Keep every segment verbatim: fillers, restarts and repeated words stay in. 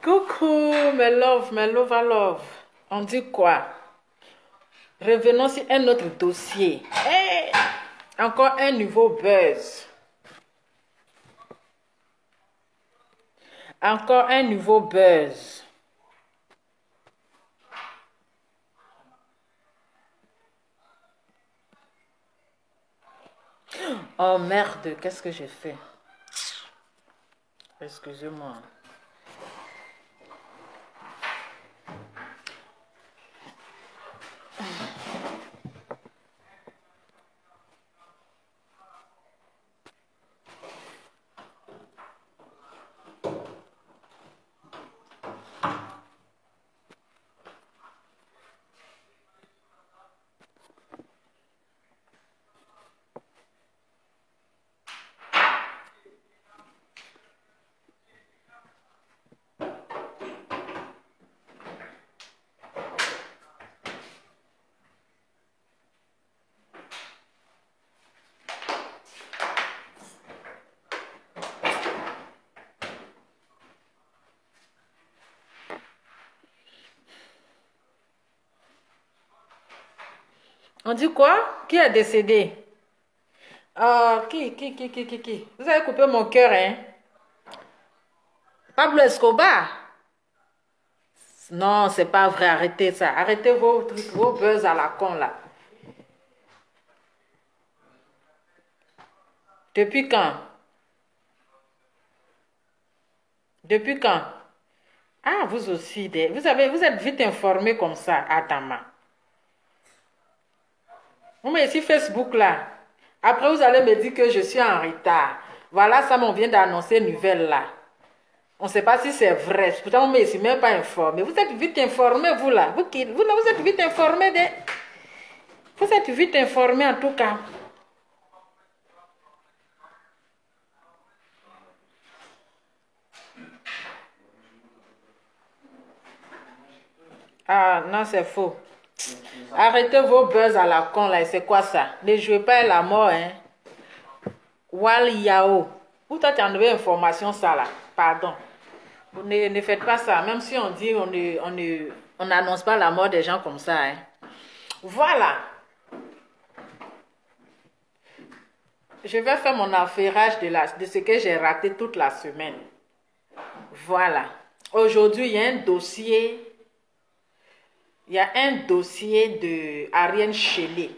Coucou, mes love, mes love à love. On dit quoi? Revenons sur un autre dossier. Hey! Encore un nouveau buzz. Encore un nouveau buzz. Oh merde, qu'est-ce que j'ai fait? Excusez-moi. On dit quoi? Qui est décédé? Ah, qui, qui, qui, qui, qui, qui? Vous avez coupé mon cœur, hein? Pablo Escobar? Non, c'est pas vrai. Arrêtez ça. Arrêtez vos trucs, vos buzz à la con, là. Depuis quand? Depuis quand? Ah, vous aussi. Des... Vous, avez... vous êtes vite informé comme ça, Adama. Vous mettez ici Facebook, là. Après, vous allez me dire que je suis en retard. Voilà, ça, on vient d'annoncer une nouvelle, là. On ne sait pas si c'est vrai. Pourtant, on ne m'est même pas informé. Vous êtes vite informé, vous, là. Vous, qui... vous, vous êtes vite informé de... Vous êtes vite informé, en tout cas. Ah, non, c'est faux. Arrêtez vos buzz à la con, là. C'est quoi ça? Ne jouez pas à la mort, hein. Wal Yao. Où toi, tu as enlevé information, ça, là? Pardon. Vous ne, ne faites pas ça. Même si on dit, on ne, on ne, on n'annonce pas la mort des gens comme ça, hein. Voilà. Je vais faire mon affairage de, la, de ce que j'ai raté toute la semaine. Voilà. Aujourd'hui, il y a un dossier... Il y a un dossier de Ariane Chéné.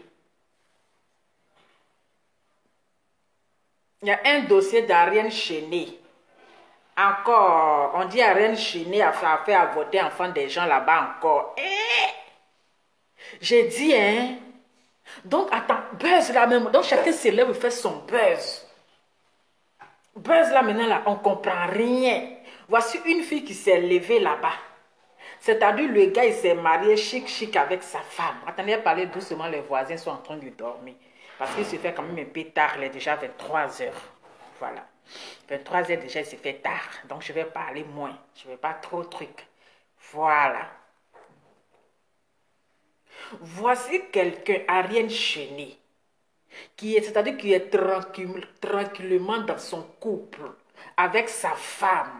Il y a un dossier d'Ariane Chéné. Encore, on dit Ariane Chéné a fait, a fait avorter enfant des gens là-bas encore. Eh! J'ai dit, hein? Donc, attends, buzz là même. Donc, chacun se lève et fait son buzz. Buzz là maintenant, là, on ne comprend rien. Voici une fille qui s'est levée là-bas. C'est-à-dire, le gars, il s'est marié chic, chic avec sa femme. Attendez, parler doucement, les voisins sont en train de dormir. Parce qu'il se fait quand même un peu tard, il est déjà vingt-trois heures. Voilà. vingt-trois heures déjà, il se fait tard. Donc, je vais parler moins. Je ne vais pas trop truc. Voilà. Voici quelqu'un, Ariane Chéné, qui est, c'est-à-dire qui est tranquille, tranquillement dans son couple, avec sa femme.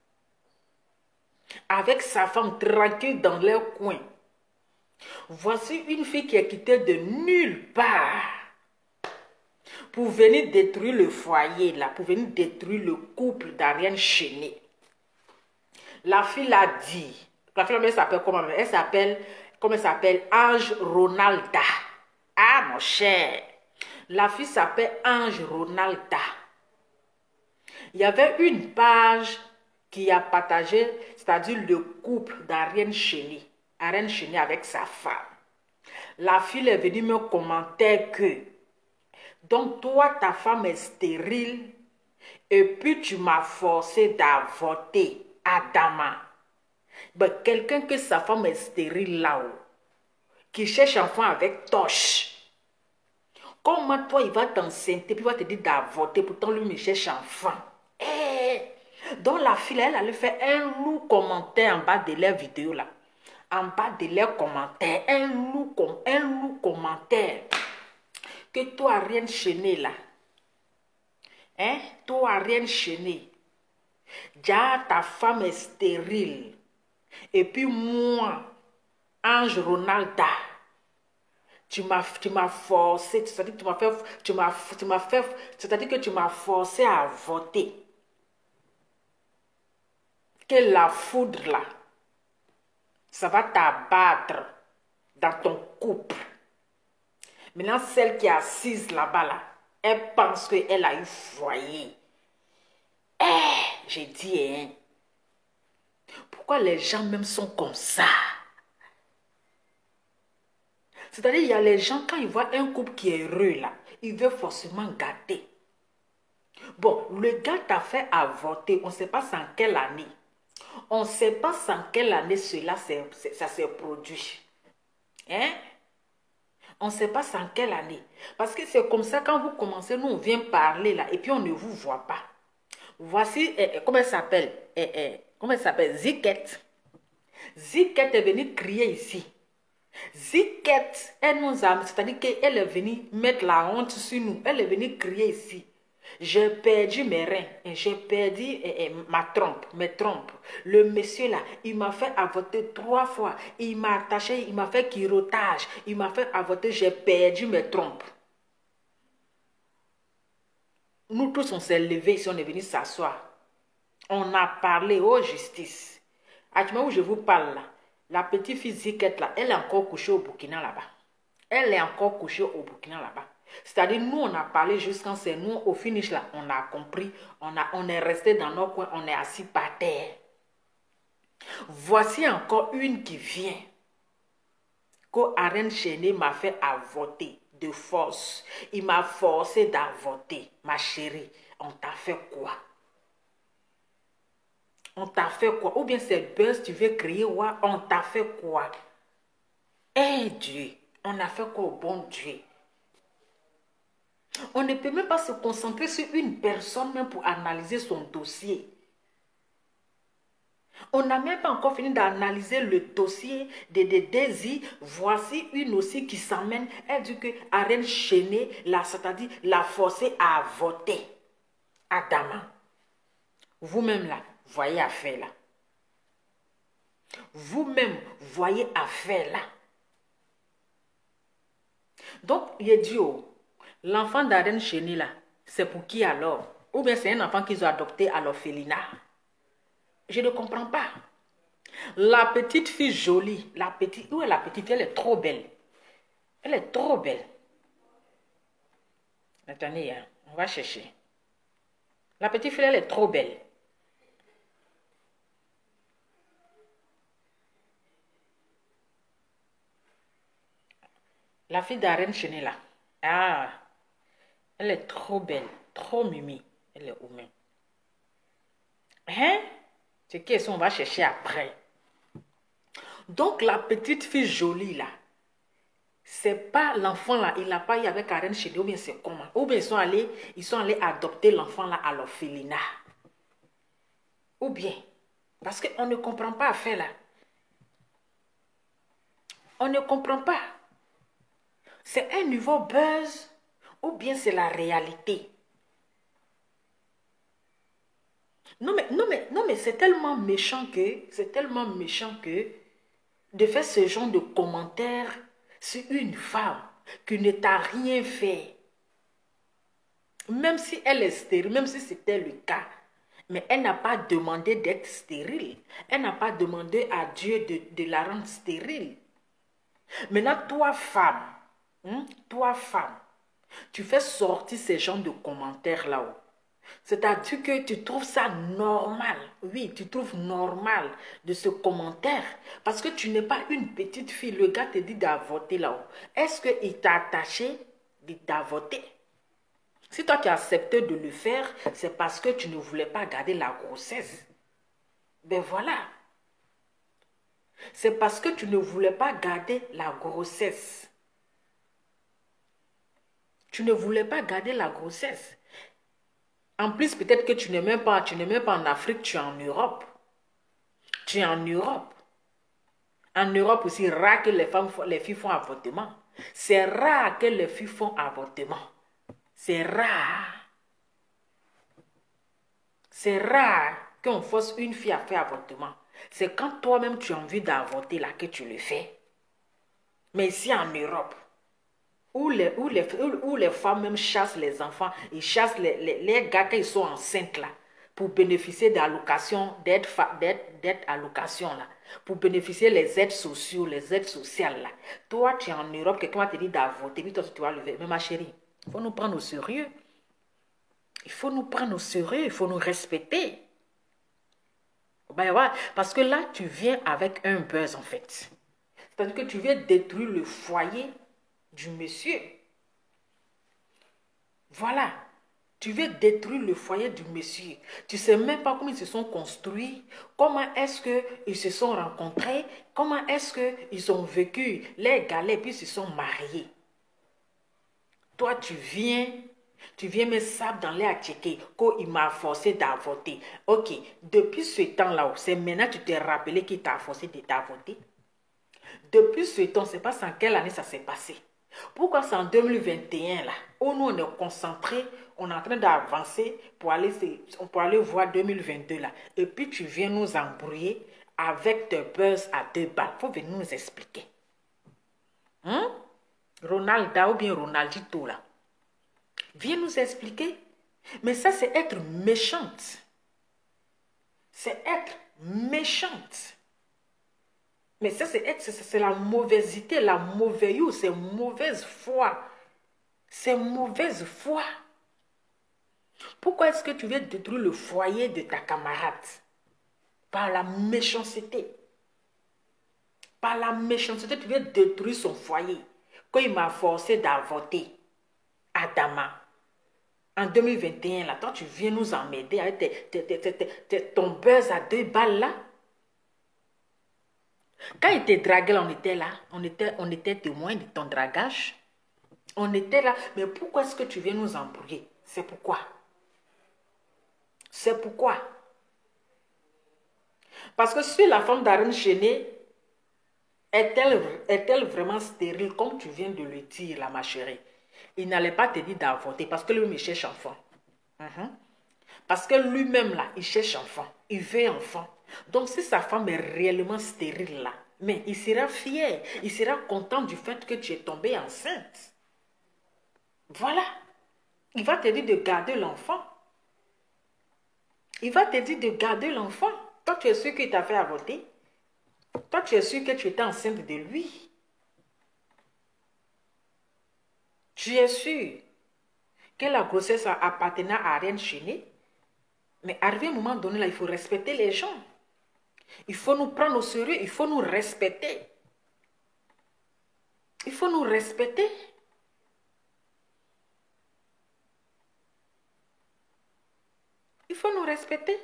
Avec sa femme tranquille dans leur coin. Voici une fille qui est quittée de nulle part pour venir détruire le foyer, là, pour venir détruire le couple d'Ariane Chéné. La fille l'a dit. La fille, elle s'appelle comment? Elle s'appelle, comment elle s'appelle? Ange Ronalda. Ah, mon cher. La fille s'appelle Ange Ronalda. Il y avait une page qui a partagé, c'est-à-dire le couple d'Ariane Chéné. Ariane Chéné avec sa femme. La fille est venue me commenter que, donc toi, ta femme est stérile, et puis tu m'as forcé d'avorter, Adama. Ben, quelqu'un que sa femme est stérile là-haut, qui cherche enfant avec Toche. Comment toi, il va t'enceinte, puis il va te dire d'avorter, pourtant lui, il cherche enfant. Eh! Donc la fille, elle allait faire un lourd commentaire en bas de leur vidéo là. En bas de leur commentaire, un lourd, un lourd commentaire. Que toi, Ariane Chéné là, hein, toi, Ariane Chéné, Déjà, ta femme est stérile. Et puis moi, Ange Ronalda, tu m'as tu m'as forcé, c'est-à-dire que tu m'as fait, tu m'as tu m'as fait, c'est-à-dire que tu m'as forcé à voter. Que la foudre là, ça va t'abattre dans ton couple. Maintenant, celle qui est assise là-bas, là, elle pense qu'elle a eu foyer. Eh, j'ai dit, hein. Pourquoi les gens même sont comme ça? C'est-à-dire, il y a les gens, quand ils voient un couple qui est heureux, là, ils veulent forcément gâter. Bon, le gars t'a fait avorter, on ne sait pas en quelle année. On ne sait pas en quelle année cela ça s'est produit. Hein? On ne sait pas en quelle année. Parce que c'est comme ça, quand vous commencez, nous, on vient parler là, et puis on ne vous voit pas. Voici, eh, eh, comment elle s'appelle? Eh, eh, comment elle s'appelle? Ziket. Ziket est venue crier ici. Ziket, elle nous a, c'est-à-dire qu'elle est venue mettre la honte sur nous. Elle est venue crier ici. J'ai perdu mes reins, j'ai perdu eh, eh, ma trompe, mes trompes. Le monsieur là, il m'a fait avorter trois fois. Il m'a attaché, il m'a fait chirotage. Il m'a fait avorter, j'ai perdu mes trompes. Nous tous, on s'est levés ici, on est venu s'asseoir. On a parlé aux justice. À du moment où je vous parle là, la petite fille Ziket là, elle est encore couchée au Burkina là-bas. Elle est encore couchée au Burkina là-bas. C'est-à-dire, nous, on a parlé jusqu'à c'est nous, au finish là, on a compris, on, a, on est resté dans nos coins, on est assis par terre. Voici encore une qui vient. Qu'Aren Chéné m'a fait avorter de force. Il m'a forcé d'avorter. Ma chérie, on t'a fait quoi? On t'a fait quoi? Ou bien cette buzz, tu veux crier, ouais, on t'a fait quoi? Eh Dieu, on a fait quoi au bon Dieu? On ne peut même pas se concentrer sur une personne même pour analyser son dossier. On n'a même pas encore fini d'analyser le dossier de, de Daisy. Voici une aussi qui s'amène. Elle dit que Aren Chéné, c'est-à-dire l'a forcé à voter. Adama. Vous-même là, voyez affaire là. Vous-même, voyez affaire là. Donc, il est dit, oh, l'enfant d'Aren Chéné là, c'est pour qui alors? Ou bien c'est un enfant qu'ils ont adopté à l'orphelinat? Je ne comprends pas. La petite fille jolie, la petite, où est la petite fille? Elle est trop belle. Elle est trop belle. Attendez, hein, on va chercher. La petite fille, elle est trop belle. La fille d'Aren Chéné là. Ah, elle est trop belle, trop mimi. Elle est où même? Hein? C'est qu'est-ce qu'on va chercher après. Donc, la petite fille jolie là, c'est pas l'enfant là, il n'a pas eu avec Aren Chéné, ou bien c'est comment? Ou bien ils sont allés, ils sont allés adopter l'enfant là à l'orphelinat. Ou bien, parce qu'on ne comprend pas à faire là. On ne comprend pas. C'est un nouveau buzz, ou bien c'est la réalité. Non mais, non mais, non mais c'est tellement méchant que, c'est tellement méchant que, de faire ce genre de commentaires sur une femme qui ne t'a rien fait. Même si elle est stérile, même si c'était le cas, mais elle n'a pas demandé d'être stérile. Elle n'a pas demandé à Dieu de, de la rendre stérile. Maintenant, toi, femme, hein, toi, femme, tu fais sortir ces genres de commentaires là-haut. C'est-à-dire que tu trouves ça normal. Oui, tu trouves normal de ce commentaire. Parce que tu n'es pas une petite fille. Le gars te dit d'avorter là-haut. Est-ce qu'il t'a attaché d'avorter? Si toi tu as accepté de le faire, c'est parce que tu ne voulais pas garder la grossesse. Ben voilà. C'est parce que tu ne voulais pas garder la grossesse. Tu ne voulais pas garder la grossesse. En plus, peut-être que tu n'es même pas, tu n'es même pas en Afrique, tu es en Europe. Tu es en Europe. En Europe aussi, rare que les femmes, les filles font avortement. C'est rare que les filles font avortement. C'est rare. C'est rare qu'on force une fille à faire avortement. C'est quand toi-même tu as envie d'avorter là que tu le fais. Mais ici en Europe, où les, où les, où les femmes même chassent les enfants, ils chassent les, les, les gars qui sont enceintes là, pour bénéficier d'allocations, d'aide allocations là, pour bénéficier les aides sociales, les aides sociales là. Toi, tu es en Europe, quelqu'un va te dire d'avorter, puis toi, tu vas lever. Mais ma chérie, il faut nous prendre au sérieux. Il faut nous prendre au sérieux, il faut nous respecter. Ben, ouais, parce que là, tu viens avec un buzz en fait. C'est-à-dire que tu viens détruire le foyer du monsieur. Voilà. Tu veux détruire le foyer du monsieur. Tu ne sais même pas comment ils se sont construits, comment est-ce qu'ils se sont rencontrés, comment est-ce qu'ils ont vécu les galères, puis ils se sont mariés. Toi, tu viens, tu viens me saper dans l'air à checker qu'il m'a forcé d'avorter. Ok, depuis ce temps-là, c'est maintenant que tu t'es rappelé qu'il t'a forcé d'avorter. Depuis ce temps, c'est pas en quelle année ça s'est passé. Pourquoi c'est en deux mille vingt et un là, où nous on est concentré, on est en train d'avancer pour aller, pour aller voir deux mille vingt-deux là. Et puis tu viens nous embrouiller avec tes buzz à deux balles. Il faut venir nous expliquer. Hein? Ronaldo ou bien Ronaldito là. Viens nous expliquer. Mais ça c'est être méchante. C'est être méchante. Mais ça, c'est la mauvaisité, la mauvaise, c'est mauvaise foi. C'est mauvaise foi. Pourquoi est-ce que tu veux détruire le foyer de ta camarade? Par la méchanceté. Par la méchanceté, tu veux détruire son foyer. Quand il m'a forcé d'avorter, Adama, en deux mille vingt et un, là, toi, tu viens nous emmerder avec tes, tes, tes, tes, tes, ton buzz à deux balles là. Quand il te draguait, on était là. On était, on était témoin de ton dragage. On était là. Mais pourquoi est-ce que tu viens nous embrouiller? C'est pourquoi. C'est pourquoi. Parce que si la femme d'Arène Chéné est-elle est-elle vraiment stérile, comme tu viens de le dire, là, ma chérie, il n'allait pas te dire d'avorter parce que lui-même, il cherche enfant. Uh-huh. Parce que lui-même, là, il cherche enfant. Il veut enfant. Donc, si sa femme est réellement stérile, là, mais il sera fier. Il sera content du fait que tu es tombée enceinte. Voilà. Il va te dire de garder l'enfant. Il va te dire de garder l'enfant. Toi, tu es sûr qu'il t'a fait avorter. Toi, tu es sûr que tu étais enceinte de lui. Tu es sûr que la grossesse appartenait à Ariane Chéné. Mais arrivé à un moment donné, là, il faut respecter les gens. Il faut nous prendre au sérieux. Il faut nous respecter. Il faut nous respecter. Il faut nous respecter.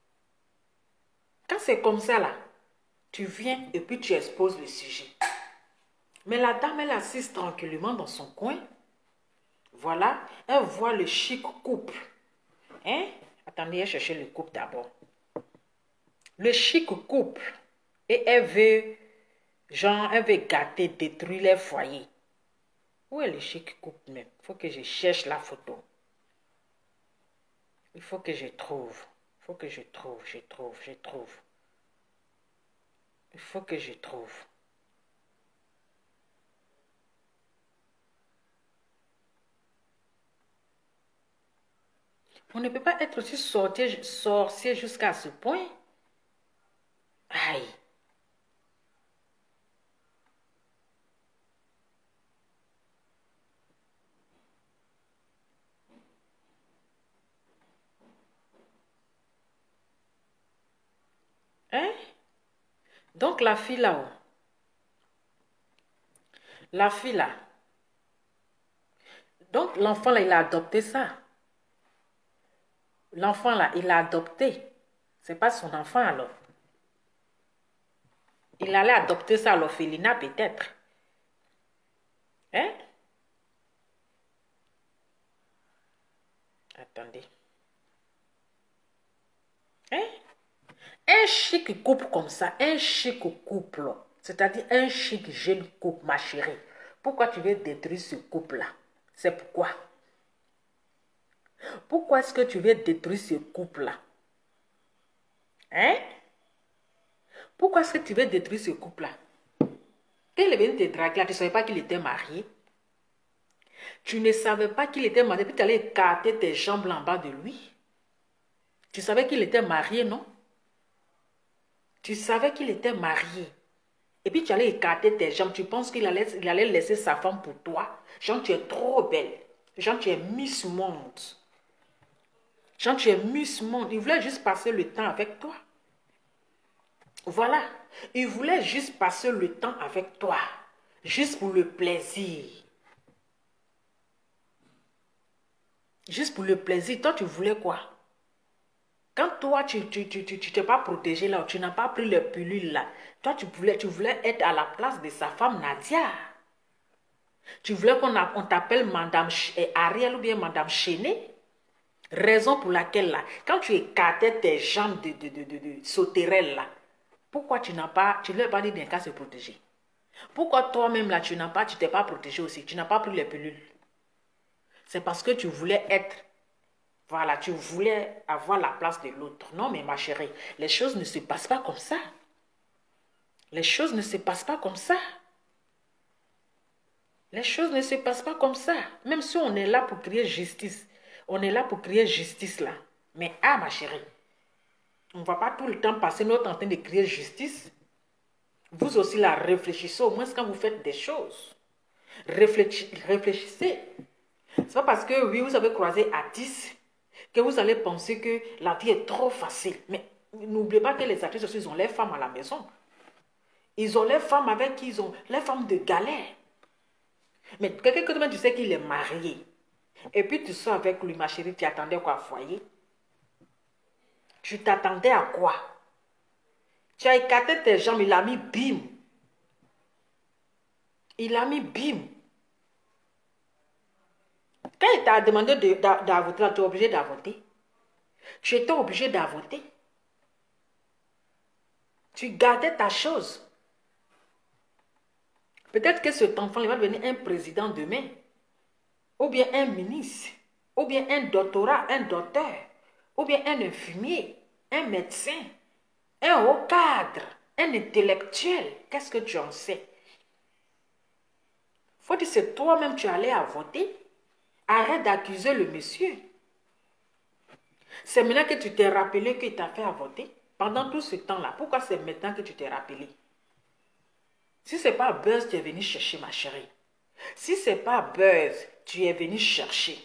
Quand c'est comme ça, là, tu viens et puis tu exposes le sujet. Mais la dame, elle assiste tranquillement dans son coin. Voilà, elle voit le chic couple. Hein? Attendez, elle cherche le couple d'abord. Le chic couple. Et elle veut, genre, elle veut gâter, détruire les foyers. Où est le chic couple même? Il faut que je cherche la photo. Il faut que je trouve. Il faut que je trouve, je trouve, je trouve. Il faut que je trouve. On ne peut pas être aussi sorcier, sorcier jusqu'à ce point. Aïe. Hein? Donc la fille là-haut. La fille là. Donc l'enfant là, il a adopté ça. L'enfant là, il l'a adopté. C'est pas son enfant alors. Il allait adopter ça à l'orphelinat peut-être. Hein? Attendez. Hein? Un chic couple comme ça, un chic couple, c'est-à-dire un chic jeune couple, ma chérie. Pourquoi tu veux détruire ce couple-là? C'est pourquoi? Pourquoi est-ce que tu veux détruire ce couple-là? Hein? Pourquoi est-ce que tu veux détruire ce couple-là? Quand il est venu te draguer là, tu ne savais pas qu'il était marié. Tu ne savais pas qu'il était marié, puis tu allais écarter tes jambes en bas de lui. Tu savais qu'il était marié, non? Tu savais qu'il était marié. Et puis tu allais écarter tes jambes. Tu penses qu'il allait, il allait laisser sa femme pour toi. Jean, tu es trop belle. Jean, tu es Miss Monde. Jean, tu es Miss Monde. Il voulait juste passer le temps avec toi. Voilà. Il voulait juste passer le temps avec toi. Juste pour le plaisir. Juste pour le plaisir. Toi, tu voulais quoi? Quand toi, tu ne tu, tu, tu, tu t'es pas protégé là, tu n'as pas pris les pilules là, toi, tu voulais, tu voulais être à la place de sa femme Nadia. Tu voulais qu'on on t'appelle Madame Ariel ou bien Madame Chéné. Raison pour laquelle là, quand tu écartais tes jambes de, de, de, de, de sauterelles là, pourquoi tu n'as pas, tu ne lui as pas dit d'un cas se protéger? Pourquoi toi-même là, tu n'as pas, tu t'es pas protégé aussi, tu n'as pas pris les pilules? C'est parce que tu voulais être, voilà, tu voulais avoir la place de l'autre. Non, mais ma chérie, les choses ne se passent pas comme ça. Les choses ne se passent pas comme ça. Les choses ne se passent pas comme ça. Même si on est là pour créer justice, on est là pour créer justice là. Mais ah, ma chérie, on ne va pas tout le temps passer notre temps en train de créer justice. Vous aussi là, réfléchissez au moins quand vous faites des choses. Réfléchissez. réfléchissez. C'est pas parce que oui, vous avez croisé Atis que vous allez penser que la vie est trop facile. Mais n'oubliez pas que les artistes aussi, ils ont les femmes à la maison. Ils ont les femmes avec qui ils ont les femmes de galère. Mais quelqu'un que tu sais qu'il est marié. Et puis tu sors avec lui, ma chérie, tu attendais quoi, foyer? Tu t'attendais à quoi? Tu as écarté tes jambes, il a mis bim. Il a mis bim. Quand il t'a demandé d'avorter, tu es obligé d'avorter. Tu étais obligé d'avorter. Tu gardais ta chose. Peut-être que cet enfant il va devenir un président demain. Ou bien un ministre. Ou bien un doctorat, un docteur. Ou bien un infirmier, un médecin, un haut cadre, un intellectuel. Qu'est-ce que tu en sais? Faut dire que c'est toi-même tu allais à voter. Arrête d'accuser le monsieur. C'est maintenant que tu t'es rappelé qu'il t'a fait à voter. Pendant tout ce temps-là, pourquoi c'est maintenant que tu t'es rappelé? Si ce n'est pas buzz, tu es venu chercher, ma chérie. Si ce n'est pas buzz, tu es venu chercher.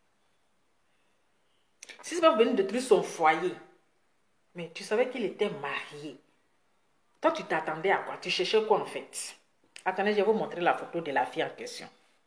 Si ce n'est pas venu détruire son foyer, mais tu savais qu'il était marié. Toi, tu t'attendais à quoi? Tu cherchais quoi en fait? Attendez, je vais vous montrer la photo de la fille en question.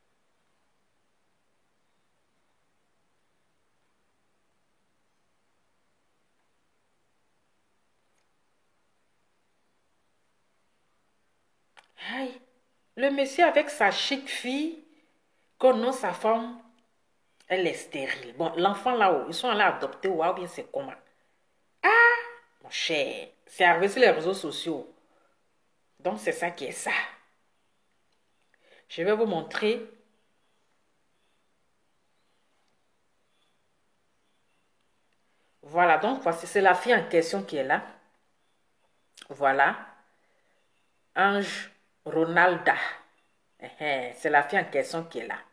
Aïe. Le monsieur avec sa chic fille, qu'on nomme sa femme, elle est stérile. Bon, l'enfant là-haut, ils sont allés adopter ou bien c'est comment? Ah, mon cher, c'est arrivé sur les réseaux sociaux. Donc, c'est ça qui est ça. Je vais vous montrer. Voilà, donc voici, c'est la fille en question qui est là. Voilà. Ange Ronalda. C'est la fille en question qui est là.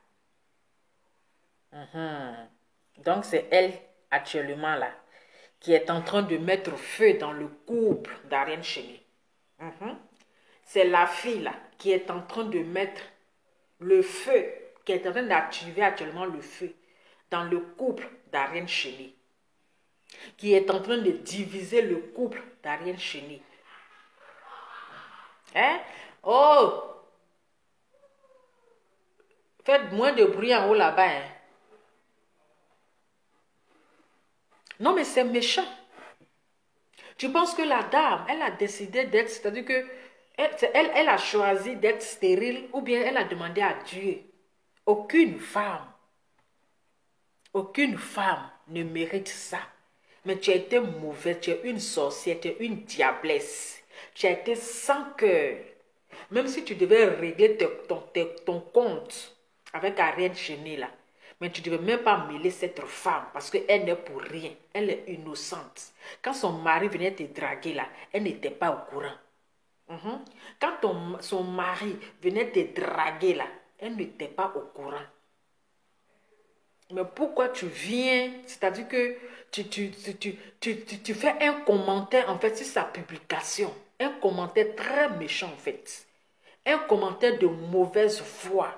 Donc, c'est elle actuellement là qui est en train de mettre feu dans le couple d'Ariane Chéné. C'est la fille là qui est en train de mettre le feu, qui est en train d'activer actuellement le feu dans le couple d'Ariane Chéné, qui est en train de diviser le couple d'Ariane Chéné. Hein? Oh! Faites moins de bruit en haut là-bas. Hein? Non, mais c'est méchant. Tu penses que la dame, elle a décidé d'être, c'est-à-dire que elle, elle, elle a choisi d'être stérile ou bien elle a demandé à Dieu. Aucune femme, aucune femme ne mérite ça. Mais tu as été mauvaise, tu es une sorcière, tu es une diablesse. Tu as été sans cœur. Même si tu devais régler te, ton, te, ton compte avec Ariane Chéné là. Mais tu ne devais même pas mêler cette femme parce qu'elle n'est pour rien. Elle est innocente. Quand son mari venait te draguer là, elle n'était pas au courant. Mhm. Quand ton, son mari venait te draguer là, elle n'était pas au courant. Mais pourquoi tu viens, c'est-à-dire que tu, tu, tu, tu, tu, tu, tu fais un commentaire en fait sur sa publication. Un commentaire très méchant en fait. Un commentaire de mauvaise foi.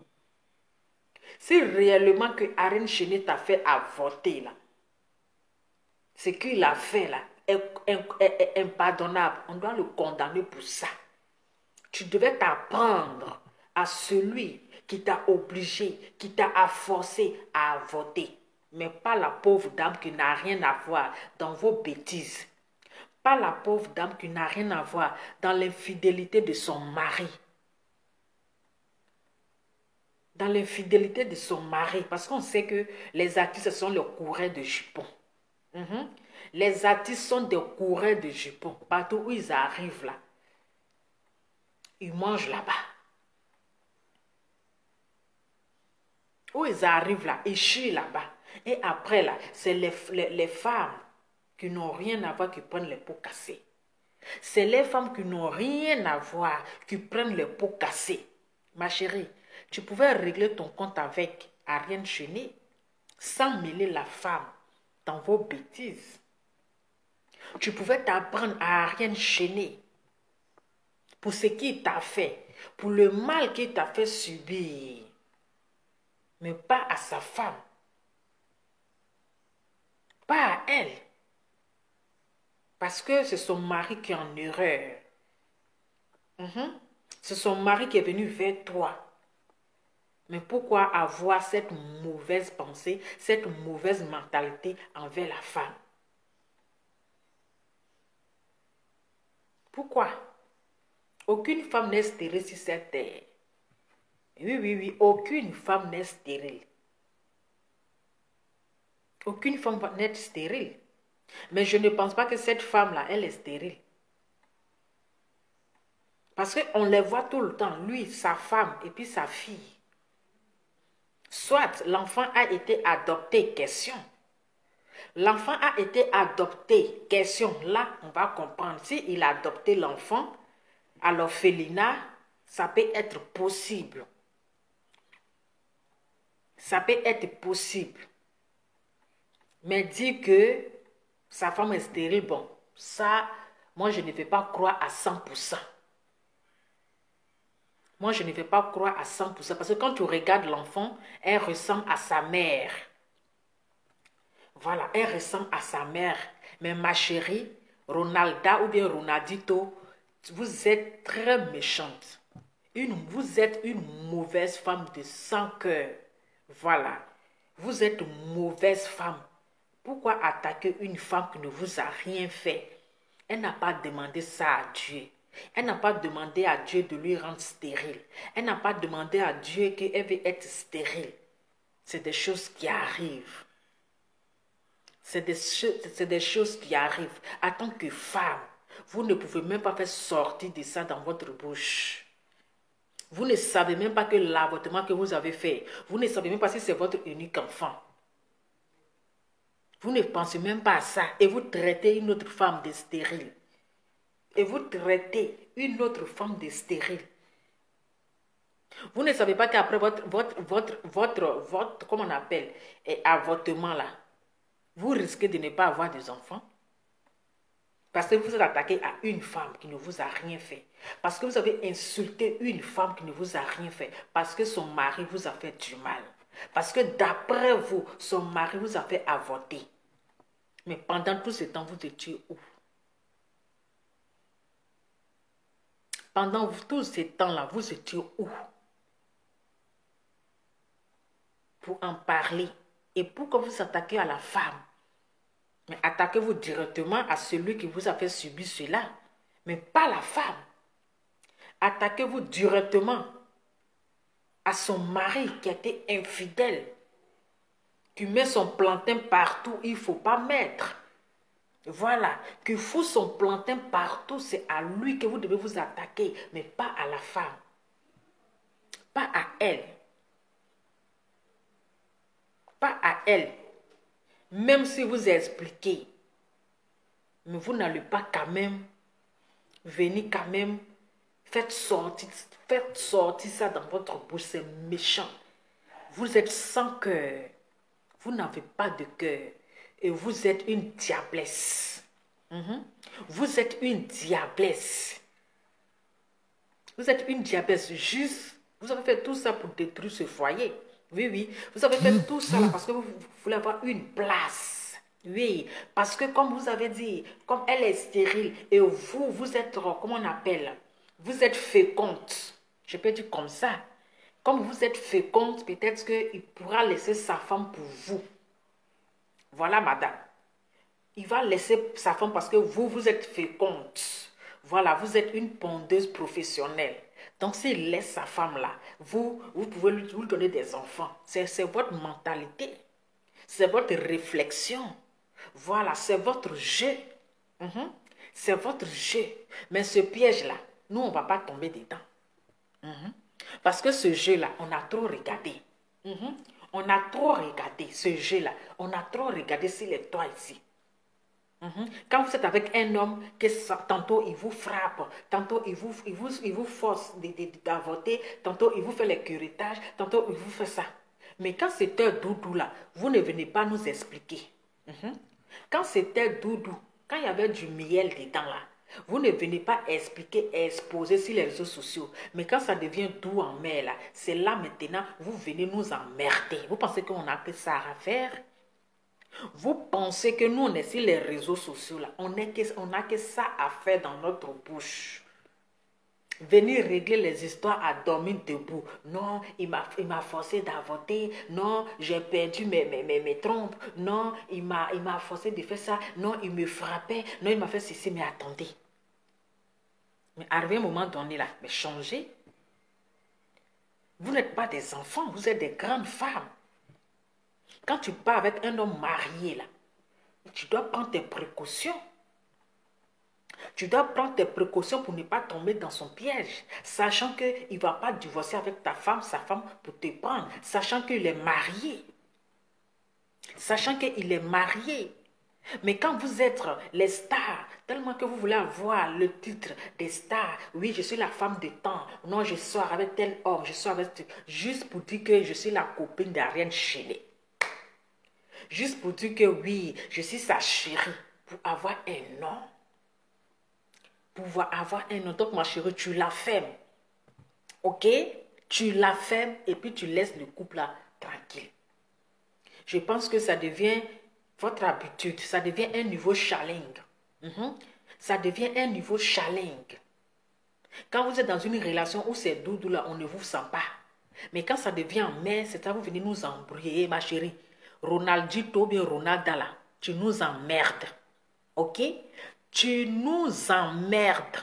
Si réellement que Arène Chéné t'a fait avorter là, ce qu'il a fait là est, est, est, est impardonnable. On doit le condamner pour ça. Tu devais t'apprendre à celui qui t'a obligé, qui t'a forcé à voter. Mais pas la pauvre dame qui n'a rien à voir dans vos bêtises. Pas la pauvre dame qui n'a rien à voir dans l'infidélité de son mari. Dans l'infidélité de son mari. Parce qu'on sait que les artistes sont le coureur de jupons. Mm-hmm. Les artistes sont des coureurs de jupons. Partout où ils arrivent là, ils mangent là-bas. Où ils arrivent là, ils chient là-bas. Et après là, c'est les, les, les femmes qui n'ont rien à voir qui prennent les pots cassés. C'est les femmes qui n'ont rien à voir qui prennent les pots cassés. Ma chérie, tu pouvais régler ton compte avec Ariane Chéné sans mêler la femme dans vos bêtises. Tu pouvais t'apprendre à Ariane Chéné pour ce qu'il t'a fait, pour le mal qu'il t'a fait subir, mais pas à sa femme, pas à elle, parce que c'est son mari qui est en erreur. Mm-hmm. C'est son mari qui est venu vers toi. Mais pourquoi avoir cette mauvaise pensée, cette mauvaise mentalité envers la femme? Pourquoi? Aucune femme n'est stérile sur cette terre. Oui, oui, oui, aucune femme n'est stérile. Aucune femme n'est stérile. Mais je ne pense pas que cette femme-là, elle est stérile. Parce qu'on les voit tout le temps, lui, sa femme et puis sa fille. Soit l'enfant a été adopté, question. L'enfant a été adopté, question. Là, on va comprendre. S'il a adopté l'enfant à l'orphelinat, ça peut être possible. Ça peut être possible. Mais dire que sa femme est stérile, bon, ça, moi, je ne vais pas croire à cent pour cent. Moi, je ne vais pas croire à cent pour cent. Parce que quand tu regardes l'enfant, elle ressemble à sa mère. Voilà, elle ressemble à sa mère. Mais ma chérie, Ronalda ou bien Ronaldito, vous êtes très méchante. Une, vous êtes une mauvaise femme de sang cœur. Voilà. Vous êtes une mauvaise femme. Pourquoi attaquer une femme qui ne vous a rien fait? Elle n'a pas demandé ça à Dieu. Elle n'a pas demandé à Dieu de lui rendre stérile. Elle n'a pas demandé à Dieu qu'elle veut être stérile. C'est des choses qui arrivent. C'est des, c'est des choses qui arrivent. En tant que femme, vous ne pouvez même pas faire sortir de ça dans votre bouche. Vous ne savez même pas que l'avortement que vous avez fait, vous ne savez même pas si c'est votre unique enfant. Vous ne pensez même pas à ça et vous traitez une autre femme de stérile. Et vous traitez une autre femme de stérile. Vous ne savez pas qu'après votre, votre, votre, votre, votre, comment on appelle, et avortement là, vous risquez de ne pas avoir des enfants. Parce que vous êtes attaqué à une femme qui ne vous a rien fait. Parce que vous avez insulté une femme qui ne vous a rien fait. Parce que son mari vous a fait du mal. Parce que d'après vous, son mari vous a fait avorter. Mais pendant tout ce temps, vous étiez où? Pendant tout ce temps-là, vous étiez où? Pour en parler. Et pourquoi vous attaquez à la femme? Mais attaquez-vous directement à celui qui vous a fait subir cela. Mais pas la femme. Attaquez-vous directement à son mari qui a été infidèle. Qui met son plantain partout, il ne faut pas mettre. Voilà, qui fout son plantain partout, c'est à lui que vous devez vous attaquer, mais pas à la femme. Pas à elle. pas à elle. Même si vous expliquez, mais vous n'allez pas quand même venir quand même faire sortir, faire sortir ça dans votre bouche. C'est méchant. Vous êtes sans cœur. Vous n'avez pas de cœur. Et vous êtes une diablesse. Mm-hmm. Vous êtes une diablesse. Vous êtes une diablesse. Juste, vous avez fait tout ça pour détruire ce foyer. Oui, oui. Vous avez fait tout ça là parce que vous, vous voulez avoir une place. Oui. Parce que comme vous avez dit, comme elle est stérile et vous, vous êtes, comment on appelle? Vous êtes féconde. Je peux dire comme ça. Comme vous êtes féconde, peut-être qu'il pourra laisser sa femme pour vous. Voilà, madame. Il va laisser sa femme parce que vous, vous êtes féconde. Voilà, vous êtes une pondeuse professionnelle. Donc, s'il laisse sa femme là, vous, vous pouvez lui, lui donner des enfants. C'est votre mentalité. C'est votre réflexion. Voilà, c'est votre jeu. Mm-hmm. C'est votre jeu. Mais ce piège-là, nous, on ne va pas tomber dedans. Mm-hmm. Parce que ce jeu-là, on a trop regardé. Mm-hmm. On a trop regardé ce jeu-là. On a trop regardé s'il est toi ici. Mm-hmm. Quand vous êtes avec un homme, que ça, tantôt il vous frappe, tantôt il vous, il vous, il vous force d'avorter, tantôt il vous fait les curetages, tantôt il vous fait ça. Mais quand c'était doudou là, vous ne venez pas nous expliquer. Mm-hmm. Quand c'était doudou, quand il y avait du miel dedans là, vous ne venez pas expliquer, exposer sur les réseaux sociaux. Mais quand ça devient doux en mer, là, c'est là maintenant, vous venez nous emmerder. Vous pensez qu'on a que ça à faire? Vous pensez que nous, on est sur les réseaux sociaux, là. On n'a que, que ça à faire dans notre bouche. Venir régler les histoires à dormir debout. Non, il m'a forcé d'avorter. Non, j'ai perdu mes, mes, mes, mes trompes. Non, il m'a forcé de faire ça. Non, il me frappait. Non, il m'a fait ceci. Mais attendez. Mais arrivé un moment donné là, mais changez. Vous n'êtes pas des enfants, vous êtes des grandes femmes. Quand tu pars avec un homme marié là, tu dois prendre tes précautions. Tu dois prendre tes précautions pour ne pas tomber dans son piège. Sachant qu'il ne va pas divorcer avec ta femme, sa femme pour te prendre. Sachant qu'il est marié. Sachant qu'il est marié. Mais quand vous êtes les stars, tellement que vous voulez avoir le titre des stars, oui, je suis la femme de temps, non, je sors avec tel homme, je sors avec... Juste pour dire que je suis la copine d'Ariane Chélet. Juste pour dire que oui, je suis sa chérie, pour avoir un nom. Pour avoir un nom. Donc, ma chérie, tu la fermes. Ok? Tu la fermes et puis tu laisses le couple là tranquille. Je pense que ça devient... Votre habitude, ça devient un niveau challenge. Mm-hmm. Ça devient un niveau challenge. Quand vous êtes dans une relation où c'est doudou là, on ne vous sent pas. Mais quand ça devient en mer, c'est ça, vous venez nous embrouiller, ma chérie. Ronaldito, bien Ronaldo là, tu nous emmerdes. Ok? Tu nous emmerdes.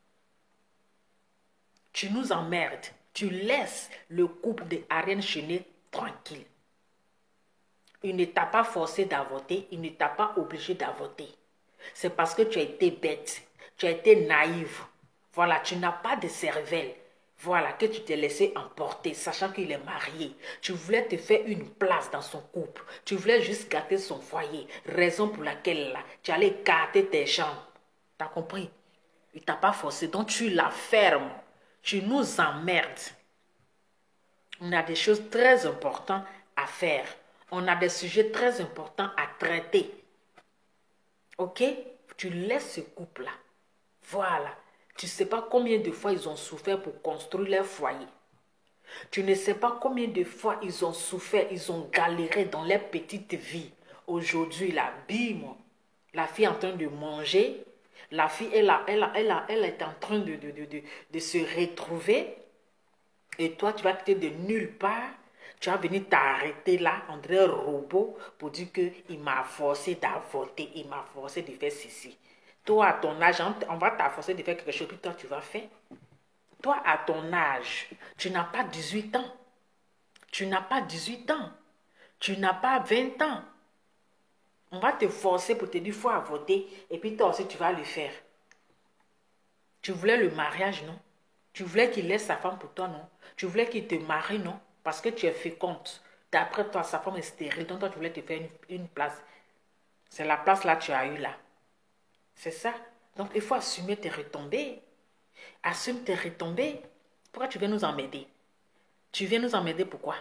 Tu nous emmerdes. Tu laisses le couple de Ariane Chélet tranquille. Il ne t'a pas forcé d'avorter, il ne t'a pas obligé d'avorter. C'est parce que tu as été bête, tu as été naïve. Voilà, tu n'as pas de cervelle. Voilà, que tu t'es laissé emporter, sachant qu'il est marié. Tu voulais te faire une place dans son couple. Tu voulais juste gâter son foyer. Raison pour laquelle là, tu allais gâter tes jambes. T'as compris? Il ne t'a pas forcé, donc tu la fermes. Tu nous emmerdes. On a des choses très importantes à faire. On a des sujets très importants à traiter. Ok? Tu laisses ce couple-là. Voilà. Tu ne sais pas combien de fois ils ont souffert pour construire leur foyer. Tu ne sais pas combien de fois ils ont souffert, ils ont galéré dans leur petite vie. Aujourd'hui, la bim, la fille est en train de manger. La fille, elle, a, elle, a, elle, a, elle est en train de, de, de, de, de se retrouver. Et toi, tu vas quitter de nulle part. Tu vas venir t'arrêter là, on dirait un robot, pour dire qu'il m'a forcé d'avorter, il m'a forcé de faire ceci. Toi, à ton âge, on va t'forcer de faire quelque chose, puis toi, tu vas faire. Toi, à ton âge, tu n'as pas dix-huit ans. Tu n'as pas dix-huit ans. Tu n'as pas vingt ans. On va te forcer pour te dire qu'il faut avorter, et puis toi aussi, tu vas le faire. Tu voulais le mariage, non? Tu voulais qu'il laisse sa femme pour toi, non? Tu voulais qu'il te marie, non? Parce que tu es féconde. D'après toi, sa femme est stérile, donc toi, tu voulais te faire une, une place. C'est la place là que tu as eue là. C'est ça. Donc, il faut assumer tes retombées. Assume tes retombées. Pourquoi tu viens nous emmerder? Tu viens nous emmerder pourquoi?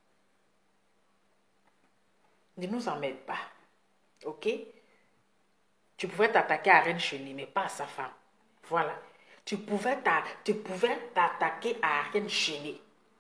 Ne nous emmerde pas. Ok? Tu pouvais t'attaquer à Reine Chenille, mais pas à sa femme. Voilà. Tu pouvais t'attaquer à Reine Chenille.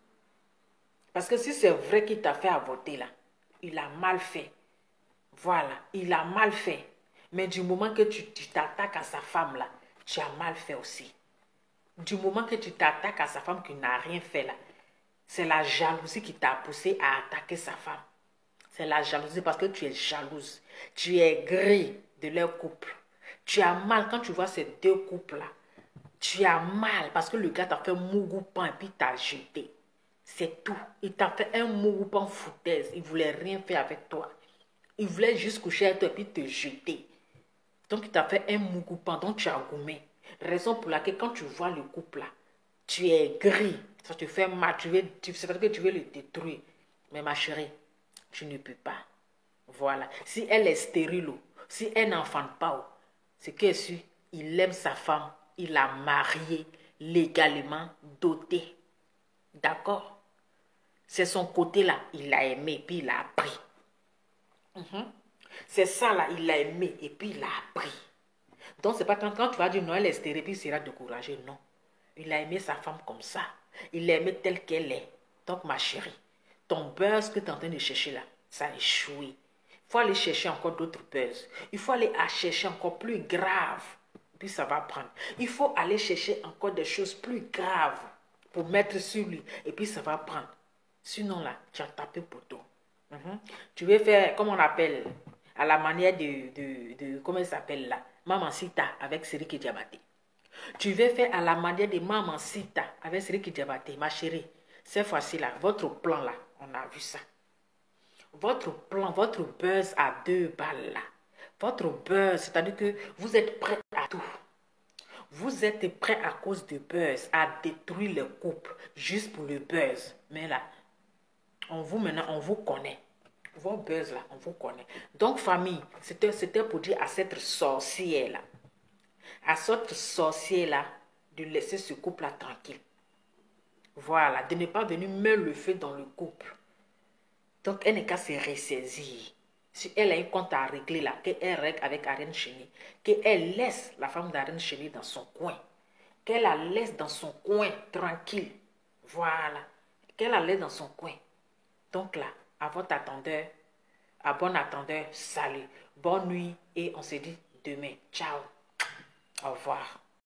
Parce que si c'est vrai qu'il t'a fait avorter là, il a mal fait. Voilà, il a mal fait. Mais du moment que tu t'attaques à sa femme là, tu as mal fait aussi. Du moment que tu t'attaques à sa femme qui n'a rien fait là, c'est la jalousie qui t'a poussé à attaquer sa femme. C'est la jalousie parce que tu es jalouse. Tu es gris de leur couple. Tu as mal quand tu vois ces deux couples-là. Tu as mal parce que le gars t'a fait mougoupan et puis t'a jeté. C'est tout. Il t'a fait un mougoupan foutaise. Il ne voulait rien faire avec toi. Il voulait juste coucher avec toi et puis te jeter. Donc il t'a fait un mougoupan, donc tu as goumé. Raison pour laquelle quand tu vois le couple-là, tu es gris. Ça te fait mal. Tu veux, tu, c'est-à-dire que tu veux le détruire. Mais ma chérie, tu ne peux pas. Voilà. Si elle est stérile, si elle n'enfante pas, c'est que si il aime sa femme, il l'a mariée légalement dotée. D'accord? C'est son côté-là. Il l'a aimé, puis il l'a appris. Mm-hmm. C'est ça là, il l'a aimé, et puis il l'a appris. Donc c'est pas quand, quand tu vas dire non, elle est stérile, puis il sera découragé. Non. Il a aimé sa femme comme ça. Il l'a aimé telle qu'elle est. Donc ma chérie, ton buzz que tu es en train de chercher là, ça a échoué. Il faut aller chercher encore d'autres buzz. Il faut aller à chercher encore plus grave. Puis ça va prendre. Il faut aller chercher encore des choses plus graves pour mettre sur lui. Et puis ça va prendre. Sinon là, tu as tapé poteau. Mm-hmm. Tu veux faire, comme on appelle, à la manière de, de, de comment il s'appelle là, Maman Sita avec Seriki Diabaté. Tu veux faire à la manière de Maman Sita avec Seriki Diabaté, ma chérie. Cette fois-ci là, votre plan là, on a vu ça. Votre plan, votre buzz à deux balles là. Votre buzz, c'est-à-dire que vous êtes prêt à tout. Vous êtes prêt à cause de buzz à détruire le couple juste pour le buzz. Mais là, on vous maintenant, on vous connaît. Vos buzz là, on vous connaît. Donc famille, c'était pour dire à cette sorcière là, à cette sorcière là, de laisser ce couple là tranquille. Voilà, de ne pas venir mettre le feu dans le couple. Donc, elle n'est qu'à se ressaisir. Si elle a un compte à régler là, qu'elle règle avec Arène Chenille, qu'elle laisse la femme d'Arène Chenille dans son coin, qu'elle la laisse dans son coin tranquille. Voilà, qu'elle la laisse dans son coin. Donc là, à votre attendeur, à bon attendeur, salut, bonne nuit et on se dit demain. Ciao, au revoir.